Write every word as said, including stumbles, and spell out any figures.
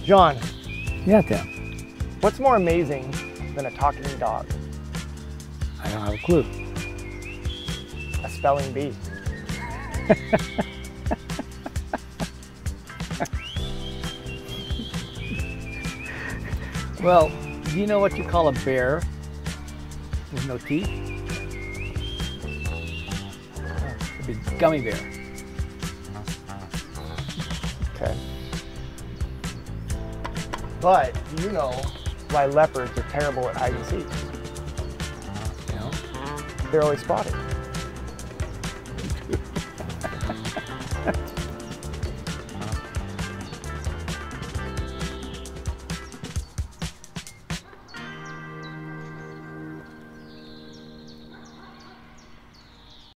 John. Yeah, Tim. What's more amazing than a talking dog? I don't have a clue. A spelling bee. Well, do you know what you call a bear with no teeth? Oh, a big gummy bear. Okay. But do you know why leopards are terrible at hide and seek? You know? They're always spotted.